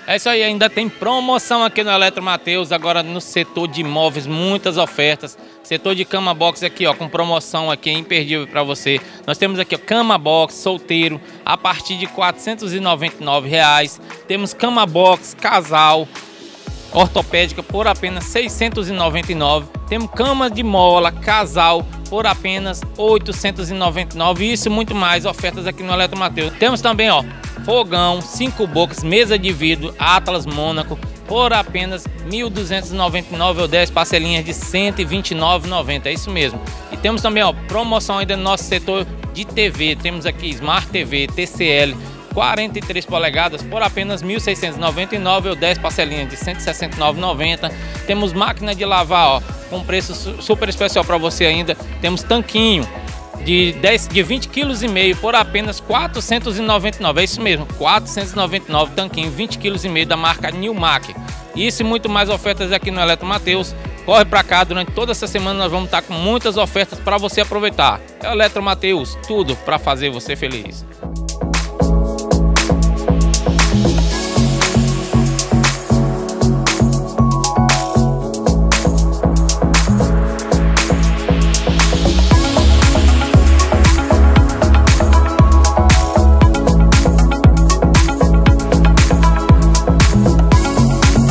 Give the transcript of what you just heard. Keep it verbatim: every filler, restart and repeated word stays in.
É isso aí, ainda tem promoção aqui no Eletro Mateus, agora no setor de imóveis, muitas ofertas. Setor de cama box aqui, ó, com promoção aqui, imperdível para você. Nós temos aqui, ó, cama box solteiro a partir de quatrocentos e noventa e nove reais. Temos cama box casal ortopédica por apenas seiscentos e noventa e nove reais. Temos cama de mola casal por apenas oitocentos e noventa e nove reais. Isso e muito mais ofertas aqui no Eletro Mateus. Temos também, ó, fogão, cinco bocas, mesa de vidro, Atlas Mônaco, por apenas mil duzentos e noventa e nove reais ou dez parcelinhas de cento e vinte e nove reais e noventa centavos, é isso mesmo. E temos também, ó, promoção ainda no nosso setor de T V, temos aqui Smart T V, T C L, quarenta e três polegadas por apenas mil seiscentos e noventa e nove reais ou dez parcelinhas de cento e sessenta e nove reais e noventa centavos. Temos máquina de lavar, ó, com preço super especial para você ainda. Temos tanquinho de, dez, de vinte quilos e meio por apenas quatrocentos e noventa e nove reais. É isso mesmo, quatrocentos e noventa e nove reais, tanquinho vinte quilos e meio da marca Newmac. Isso e muito mais ofertas aqui no Eletro Mateus. Corre para cá, durante toda essa semana nós vamos estar com muitas ofertas para você aproveitar. É o Eletro Mateus, tudo para fazer você feliz.